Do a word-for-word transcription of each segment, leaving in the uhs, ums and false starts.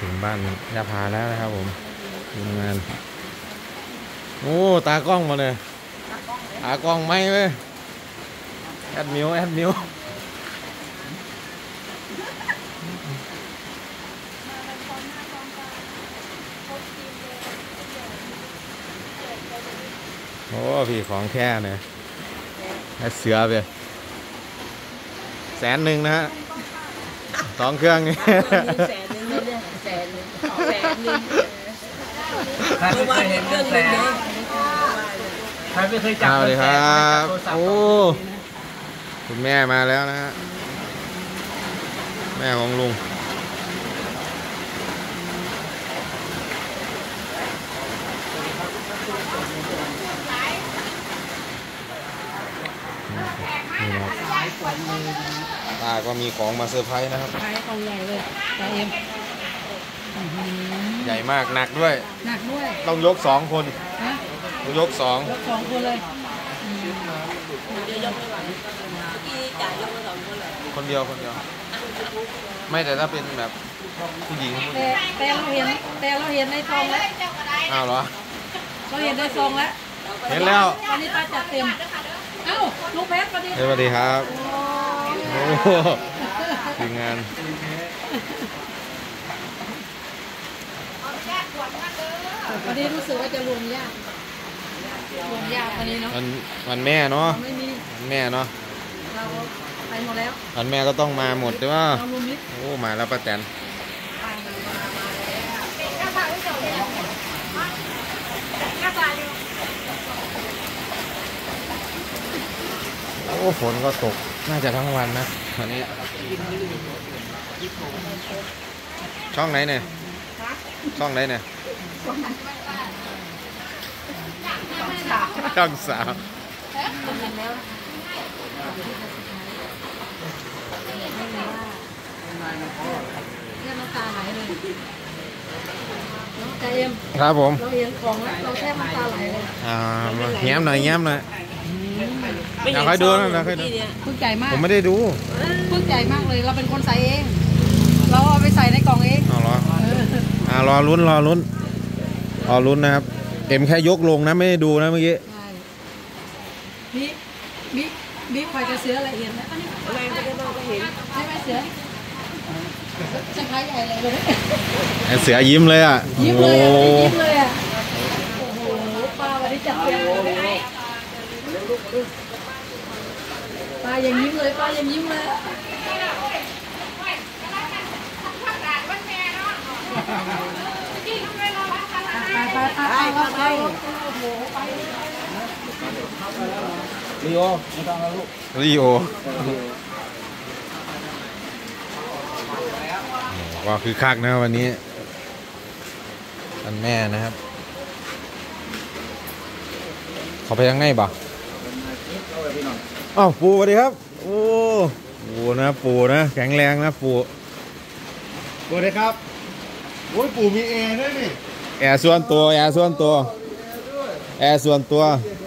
ถึงบ้านยาพาแล้วนะครับผมทำงานโอ้ตากล้องมาเลยตากล้องไม่เว้ยแอดมิวแอดมิวโอ้พี่ของแค่เนี่ยให้เสือไปแสนหนึ่งนะฮะสองเครื่องนี่แสนนึงไม่ได้แสนนึงแสนนึงใครไม่เคยเห็นเรื่องแสนใครไม่เคยจับเลยครับโอ้คุณแม่มาแล้วนะฮะแม่ของลุงตาก็มีของมาเซอร์ไพรส์นะครับใช้ของใหญ่เลยตาเอ็มใหญ่มากหนักด้วยหนักด้วยต้องยกสองคนต้องยกสองยกสองคนเลยเดี๋ยวยกไม่ไหวที่จ่ายยกมาสองคนเลยคนเดียวคนเดียวไม่แต่ถ้าเป็นแบบผู้หญิงแต่แต่เราเห็นแต่เราเห็นในซองแล้วอ้าวเหรอเราเห็นในซองแล้วเห็นแล้วตอนนี้ตาจัดเต็มเอ้าลูกเพชรสวัสดีสวัสดีครับโอ้ทีมงานวันนี้รู้สึกว่าจะรวมยากรวมยากวันนี้เนาะวันวันแม่เนาะไม่มีวันแม่เนาะเราไปหมดแล้ววันแม่ก็ต้องมาหมดใช่ไหมโอ้มาแล้วป้าแตนโอ้ฝนก็ตกน่าจะทั้งวันนะวันนี้ช่องไหนเนี่ยช่องไหนเนี่ยช่องสาวเนี่ยน้ำตาไหลเลยน้องใจเอ็มครับผมเราเห็นของแล้วเราแทบน้ำตาไหลเลยอ่าแง้มหน่อยแง้มหน่อยอยากให้ดูนะอยากให้ดูพึ่งใจมากผมไม่ได้ดูพึ่งใจมากเลยเราเป็นคนใส่เองเราเอาไปใส่ในกล่องเองอ๋อเหรออ่ารอลุ้นรอลุ้นรอลุ้นนะครับเอ็มแค่ยกลงนะไม่ได้ดูนะเมื่อกี้บิ๊กบิ๊กบิ๊กคอยจะเสืออะไรเห็นนะแรงจะได้มากก็เห็นใช่ไหมเสือจะพายใหญ่เลยเลยเสือยิ้มเลยอ่ะยิ้มเลยยิ้มเลยอ่ะโอ้โหป้าวันนี้จัดเต็มป้ายังยิ้มเลยป้ายังยิ้มเลยไปไปไปไปไปลีโอไม่ต้องแล้วลูกลีโอว่าคือคักนะวันนี้ท่านแม่นะครับเขาไปยังไงบ่อ้าวปูสวัสดีครับโอ้ปูนะปูนะแข็งแรงนะปูสวัสดีครับโอ้ยปูมีแอร์ด้วยนี่แอร์ส่วนตัวแอร์ส่วนตัวแอร์ส่วนตัว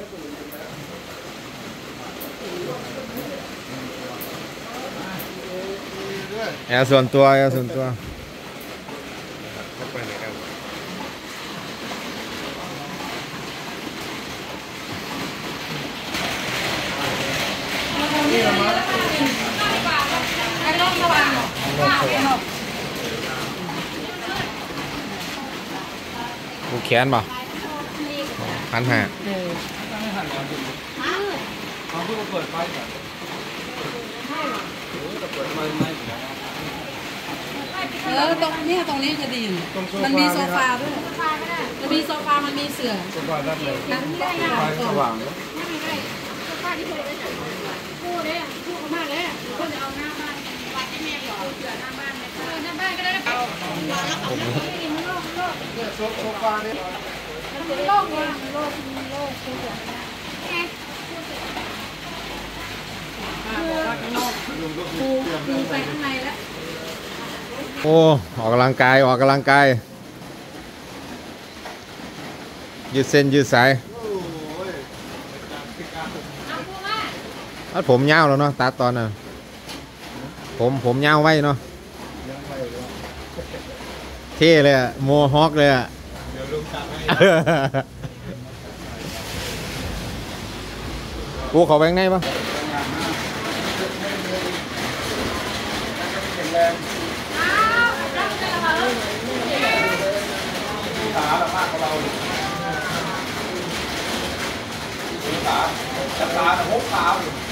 แอร์ส่วนตัวแอร์ส่วนตัวผูกแขนป่ะพันห้าเขาเพิ่งเปิดไฟก่อนเปิดไฟไหมเออตรงนี้ตรงนี้จะดีมันมีโซฟาด้วยมันมีโซฟามันมีเสื่อโซฟาด้านในนั่งได้ไงสว่างไม่ไม่ไม่โซฟาที่ผมได้จากคู่เลยคู่มากเลยคนจะเอาหน้าบ้านวัดที่แม่หรอเสือหน้าบ้านไหมหน้าบ้านก็ได้เอาเนี่ยโซฟาเนี่ยมันโล่งเลยโล่งโล่งเสือปูปูไปข้างในแล้วโอ้ออกกำลังกายออกกำลังกายยืดเส้นยืดสายผมยาวแล้วเนาะตัดตอนน่ะผมผมยาวไว้เนาะเท่เลยอะโมฮอคเลยอะเดี๋ยวลุงจับให้กูเขาแบงค์ไหนปะขาแบบมากของเราขาจับขาหกขา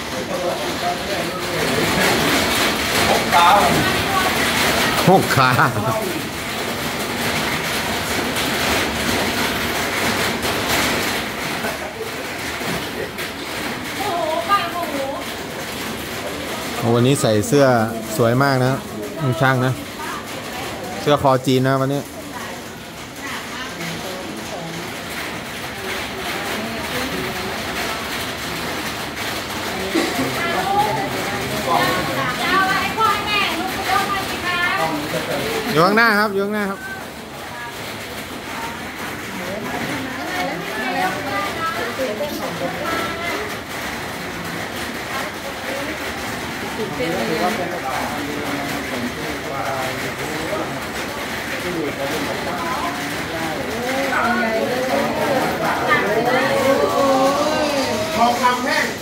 หกขาหกขาวันนี้ใส่เสื้อสวยมากนะช่างนะเสื้อคอจีนนะวันนี้อยู่ข้างหน้าครับอยู่ข้างหน้าครับทองคำแห้ง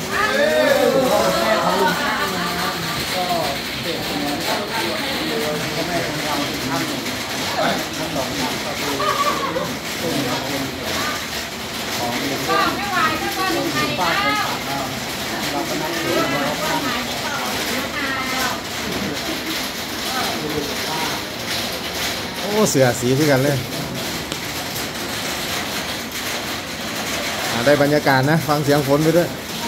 โอ้เสือสีที่กันเลยได้บรรยากาศนะฟังเสียงฝนไปด้วย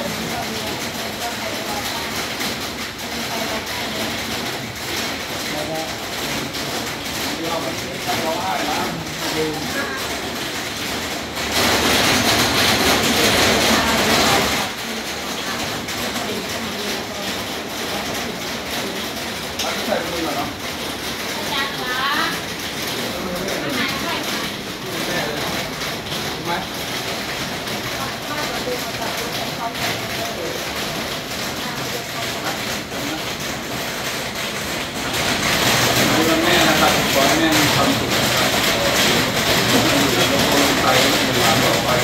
แม่นะครับขอให้แม่มีความสุขไปเป็นหลานต่อไป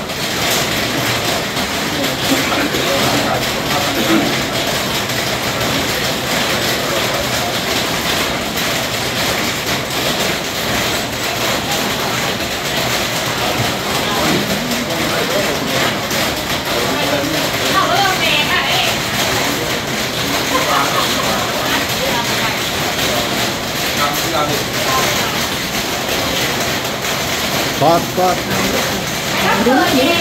กอดกอดดูเอง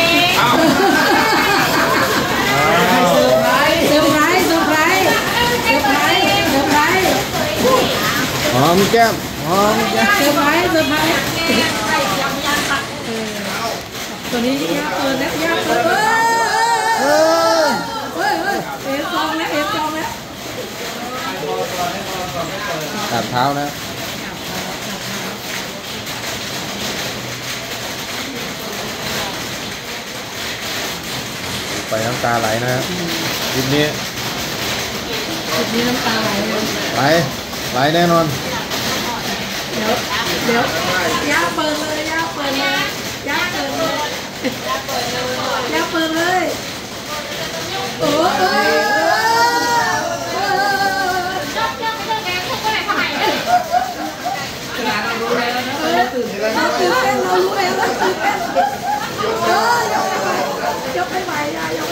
เซอร์ไพรส์เซอร์ไพรส์เซอร์ไพรส์เซอร์ไพรส์เซอร์ไพรส์หอมแก้มหอมแก้มเซอร์ไพรส์เซอร์ไพรส์ตัวนี้ยาเปิดแล้วยาเปิดเฮ้ยเฮ้ยเฮ้ยเอฟซองแล้วเอฟซองแล้วตัดเท้านะไปน้ำตาไหลนะคลิปนี้จุดนี้น้ำตาไหลเลยไหลไหลแน่นอนเดี๋ยวเดี๋ยวย่าเปิดเลยย่าเปิดเลยย่าเปิดเลยย่าเปิดเลยย่าเปิดเลยโอ้ยเราตื่นเต้นเรารู้แล้วเราตื่นเต้นเออยกไปไหวยกไปไหวยายก